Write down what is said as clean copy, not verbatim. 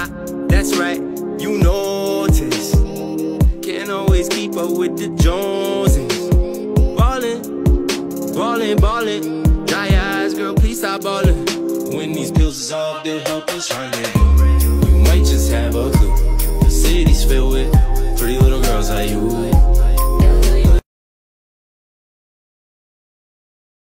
That's right, you notice. Can't always keep up with the Joneses. Ballin', ballin'. Dry eyes, girl, please stop ballin'. When these bills is off, they'll help us run it. You might just have a clue. The city's filled with